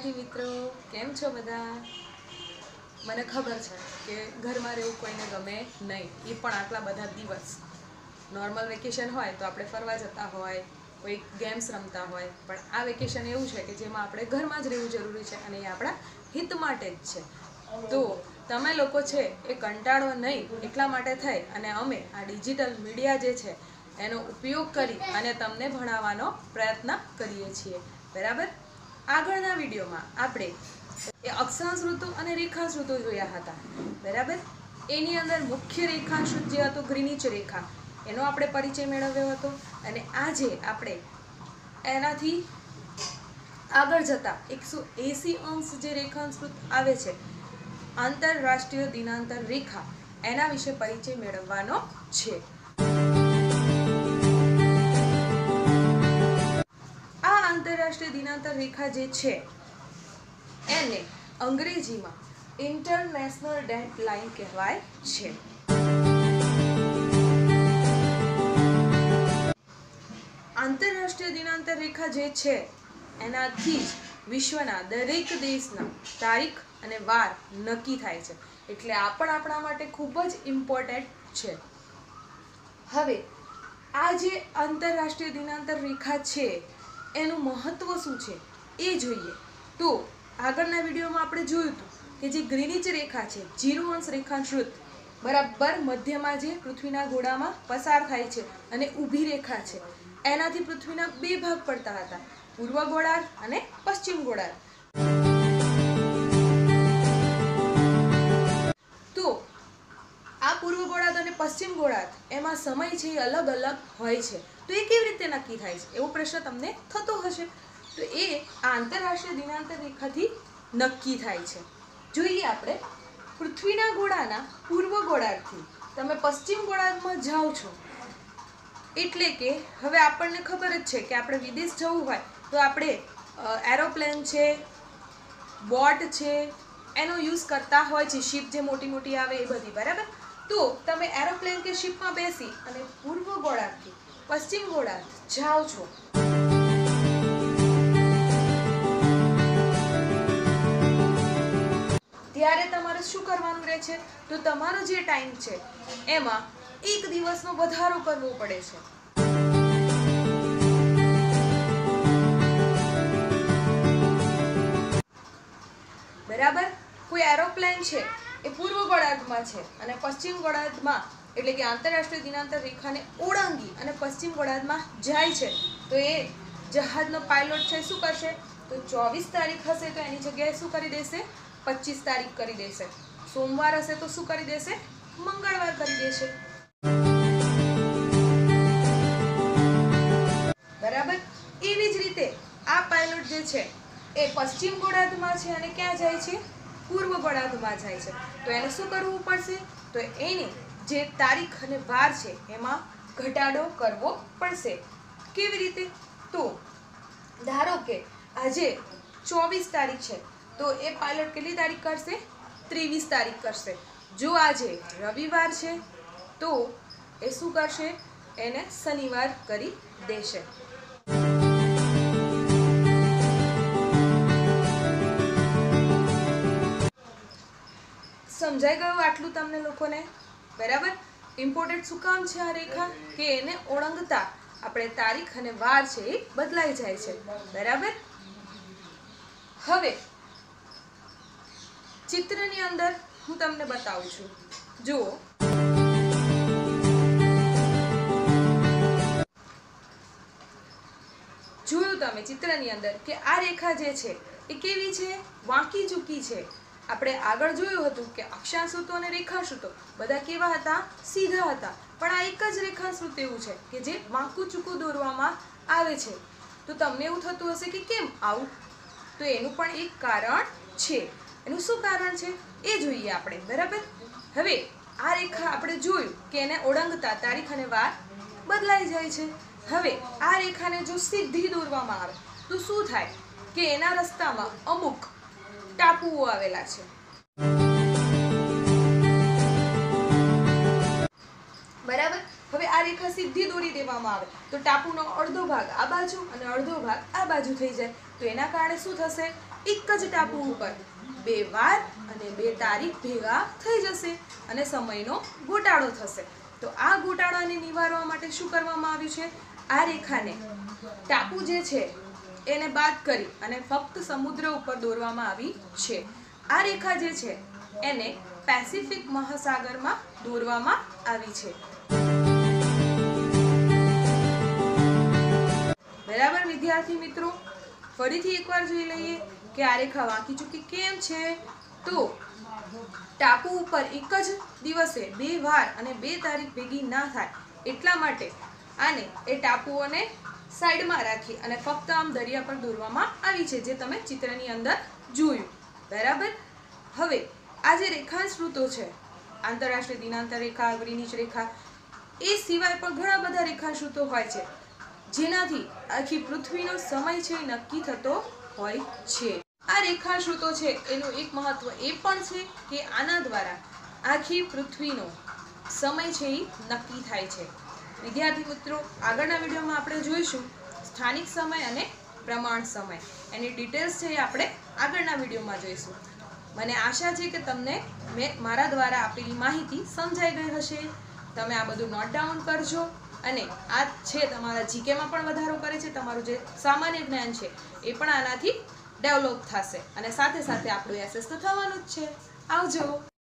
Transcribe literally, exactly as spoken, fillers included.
विद्यार्थी मित्रों केम छो बधा। મને ખબર છે કે ઘરમાં રહેવું કોઈને ગમે નહીં, એ પણ આટલા બધા દિવસ નોર્મલ વેકેશન હોય તો આપણે ફરવા જતા હોય, કોઈ ગેમ્સ રમતા હોય, પણ આ વેકેશન એવું છે કે જેમાં આપણે ઘરમાં જ રહેવું જરૂરી છે અને એ આપણા હિત માટે જ છે. તો તમે લોકો છે એ કંટાળો નહીં એટલા માટે થઈ અને અમે આ ડિજિટલ મીડિયા જે છે એનો ઉપયોગ કરી અને તમને ભણાવવાનો પ્રયત્ન કરીએ છીએ, બરાબર. આગળના વિડીયોમાં આપણે એ અક્ષાંશ ઋતુ અને રેખાંશ ઋતુ જોયા હતા, બરાબર. એની અંદર મુખ્ય રેખાંશ જે હતો ગ્રીનિચ રેખા, એનો આપણે પરિચય મેળવ્યો હતો. અને આજે આપણે એનાથી આગળ જતા એકસો એંસી અંશ જે રેખાંશ ઋતુ આવે છે, આંતરરાષ્ટ્રીય દિનાંતર રેખા, એના વિશે પરિચય મેળવવાનો છે. આ આંતરરાષ્ટ્રીય દિનાંતર રેખા જે છે એને અંગ્રેજીમાં ઇન્ટરનેશનલ ડેડ લાઇન કહેવાય છે. આંતરરાષ્ટ્રીય દિનાંતર રેખા જે છે એનાથી જ વિશ્વના દરેક દેશના તારીખ અને વાર નક્કી થાય છે, એટલે આ પણ આપણા માટે ખૂબ જ ઇમ્પોર્ટન્ટ છે. હવે આ જે આંતરરાષ્ટ્રીય દિનાંતર રેખા છે એનું મહત્વ શું છે એ જોઈએ તો આગળના વિડીયોમાં આપણે જોયું હતું કે જે ગ્રીનિચ રેખા છે, જીરો અંશ રેખાંશ ઋતુ, બરાબર મધ્યમાં જે પૃથ્વીના ગોળામાં પસાર થાય છે અને ઊભી રેખા છે, એનાથી પૃથ્વીના બે ભાગ પડતા હતા, પૂર્વ ગોળાર્ધ અને પશ્ચિમ ગોળાર્ધ. તો આ પૂર્વ ગોળાર્ધ અને પશ્ચિમ ગોળાર્ધ એમાં સમય છે એ અલગ અલગ હોય છે. તો એ કેવી રીતે નક્કી થાય છે એવો પ્રશ્ન તમને થતો હશે. તો એ આંતરરાષ્ટ્રીય દિનાંતર રેખાથી નક્કી થાય છે. જોઈએ આપણે પૃથ્વીના ગોળાના પૂર્વ ગોળાર્ધથી તમે પશ્ચિમ ગોળાર્ધમાં જાઓ છો એટલે કે હવે આપણને ખબર જ છે કે આપણે વિદેશ જવું હોય તો આપણે એરોપ્લેન છે, બોટ છે, એનો યુઝ કરતા હોય છે, શિપ જે મોટી મોટી આવે એ બધી, બરાબર. તો તમે એરોપ્લેન કે શિપમાં બેસી અને પૂર્વ ગોળાર્ધથી પશ્ચિમ ગોળાર્ધ જાઓ છો ત્યારે તમારે શું કરવાનું રહે છે તો તમારો જે ટાઈમ છે એમાં એક દિવસનો વધારો કરવો પડે છે. બરાબર. કોઈ એરોપ્લેન છે એ પૂર્વ ગોળાર્ધમાં છે અને પશ્ચિમ ગોળાર્ધમાં એટલે કે આંતરરાષ્ટ્રીય દિનાંતર રેખાને ઓળંગી અને પશ્ચિમ ગોળાર્ધમાં જાય છે, તો એ જહાજનો પાયલોટ છે શું કરશે તો ચોવીસ તારીખ હશે તો એની જગ્યાએ શું કરી દેશે, પચીસ તારીખ કરી દેશે. સોમવાર હશે તો શું કરી દેશે, મંગળવાર કરી દેશે, બરાબર. એવી જ રીતે આ પાયલોટ જે છે એ પશ્ચિમ ગોળાર્ધમાં છે અને ક્યાં જાય છે, પૂર્વ ગોળાર્ધમાં જાય છે. તો એને શું કરવું પડશે તો એની જે તારીખ અને વાર છે એમાં ઘટાડો કરવો પડશે. કેવી રીતે તો ધારો કે આજે ચોવીસ તારીખ છે તો એ પાયલોટ કેટલી તારીખ કરશે, ત્રેવીસ તારીખ કરશે. જો આજે રવિવાર છે તો એ શું કરશે, એને શનિવાર કરી દેશે. સમજાઈ ગયું આટલું તમને લોકોને, બરાબર. ઇમ્પોર્ટન્ટ શું કામ છે આ રેખા કે એને ઓળંગતા આપણે તારીખ અને વાર છે એ બદલાઈ જાય છે, બરાબર. હવે ચિત્રની અંદર હું તમને બતાવું છું, જુઓ. જોયું તમે ચિત્રની અંદર કે આ રેખા જે છે એ કેવી છે, વાંકી ચૂકી છે. આપણે આગળ જોયું હતું કે અક્ષાંશ ઋતુ અને રેખાંશ ઋતુ બધા કેવા હતા, સીધા હતા, પણ આ એક જ રેખાંશ ઋતુ એવું છે કે જે વાંકું ચૂકું દોરવામાં આવે છે. તો તમને એવું થતું હશે કે કેમ આવું, તો એનું પણ એક કારણ છે. એનું શું કારણ છે એ જોઈએ આપણે, બરાબર. હવે આ રેખા આપણે જોયું કે એને ઓળંગતા તારીખ અને વાર બદલાઈ જાય છે. હવે આ રેખાને જો સીધી દોરવામાં આવે તો શું થાય કે એના રસ્તામાં અમુક ટાપુઓ આવેલા છે, બરાબર. હવે આ રેખા સીધી દોરી દેવામાં આવે તો ટાપુનો અડધો ભાગ આ બાજુ અને અડધો ભાગ આ બાજુ થઈ જાય. તો એના કારણે શું થશે એક જ ટાપુ ઉપર બે વાર અને બે તારીખ ભેગા થઈ જશે અને સમયનો ઘોટાળો થશે. તો આ ઘોટાળાને નિવારવા માટે શું કરવામાં આવ્યું છે? આ રેખાને ટાપુ જે છે એને બાદ કરી અને ફક્ત સમુદ્ર ઉપર દોરવામાં આવી છે. આ રેખા જે છે એને પેસિફિક મહાસાગરમાં દોરવામાં આવી છે. બરાબર વિદ્યાર્થી મિત્રો, ફરીથી એકવાર જોઈ લઈએ કે આ રેખા વાંકી ચૂકી કેમ છે. તો ટાપુ ઉપર એક જ દિવસે બે વાર અને બે તારીખ ભેગી ના થાય એટલા માટે આને એ ટાપુઓને સાઈડમાં રાખી અને ફક્ત આમ દરિયા પર દોરવામાં આવી છે, જે તમે ચિત્રની અંદર જોયું. બરાબર. હવે આ જે રેખાંશ ઋતો છે, આંતરરાષ્ટ્રીય દિનાંતર રેખા, ગ્રીનિચ રેખા, એ સિવાય પણ ઘણા બધા રેખાંશ ઋતો હોય છે, જેનાથી આખી પૃથ્વીનો સમય છે નક્કી થતો હોય છે. આ રેખાંશ ઋતો છે એનું એક મહત્વ એ પણ છે કે આના દ્વારા આખી પૃથ્વીનો સમય છે એ નક્કી થાય છે. વિદ્યાર્થી મિત્રો, આગળના વિડીયોમાં આપણે જોઈશું સ્થાનિક સમય અને પ્રમાણ સમય. એની ડિટેલ્સ છે એ આપણે આગળના વિડીયોમાં જોઈશું. મને આશા છે કે તમને મેં મારા દ્વારા આપેલી માહિતી સમજાઈ ગઈ હશે. તમે આ બધું નોટ ડાઉન કરજો અને આ છે તમારા જીકેમાં પણ વધારો કરે છે. તમારું જે સામાન્ય જ્ઞાન છે એ પણ આનાથી ડેવલપ થશે અને સાથે સાથે આપણું એસએસ તો થવાનું જ છે. આવજો.